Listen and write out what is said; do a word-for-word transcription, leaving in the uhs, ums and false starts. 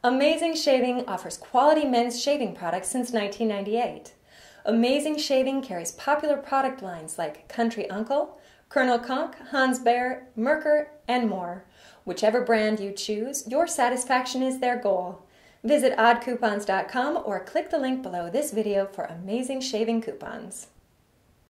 Amazing Shaving offers quality men's shaving products since nineteen ninety-eight. Amazing Shaving carries popular product lines like Country Uncle, Colonel Conk, Hans Bear, Merker, and more. Whichever brand you choose, your satisfaction is their goal. Visit odd coupons dot com or click the link below this video for Amazing Shaving coupons.